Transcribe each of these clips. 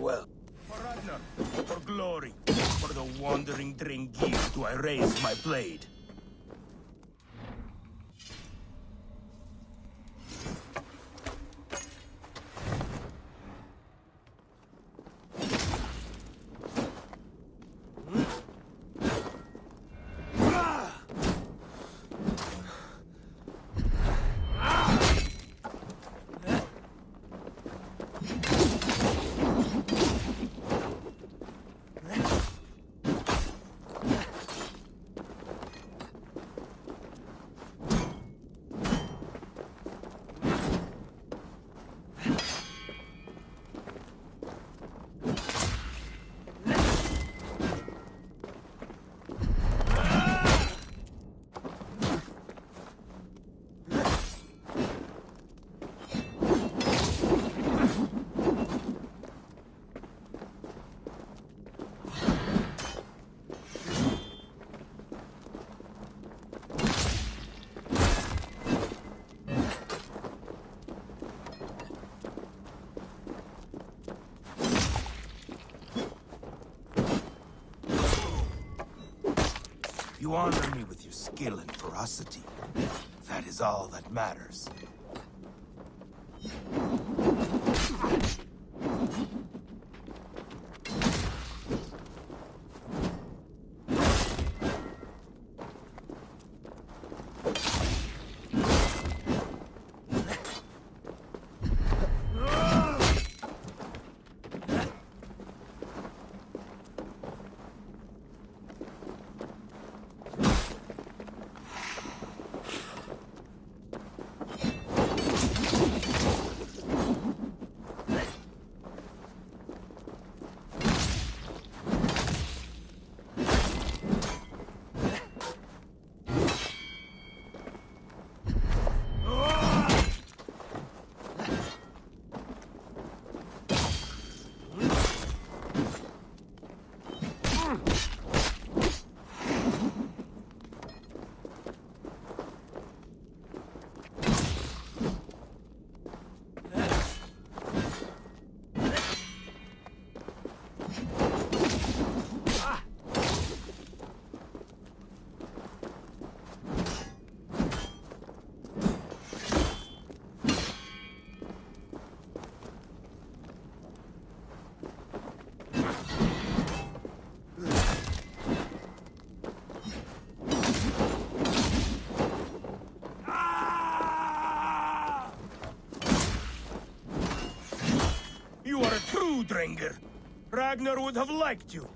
well. For Ragnar, for glory, for the wandering Drengir do I raise my blade. You honor me with your skill and ferocity. That is all that matters. You are a true Drengr. Ragnar would have liked you.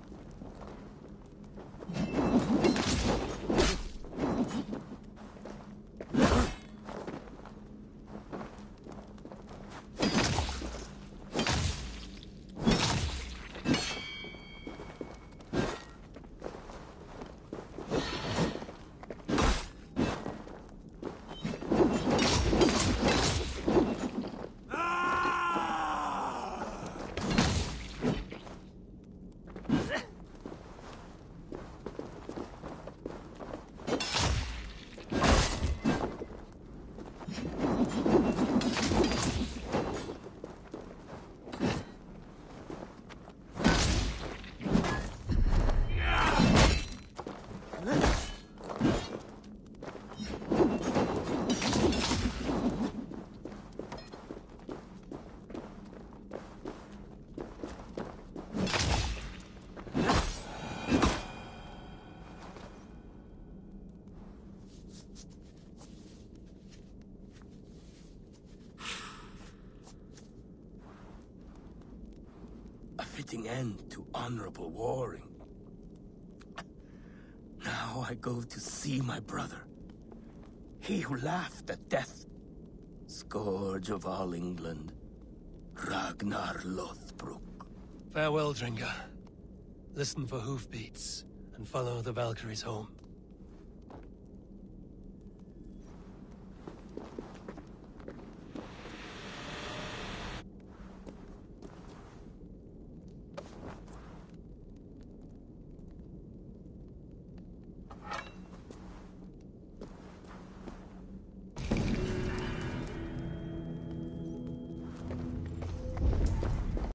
A fitting end to honorable warring. Now I go to see my brother. He who laughed at death. Scourge of all England. Ragnar Lothbrok. Farewell, Drengar. Listen for hoofbeats, and follow the Valkyries home.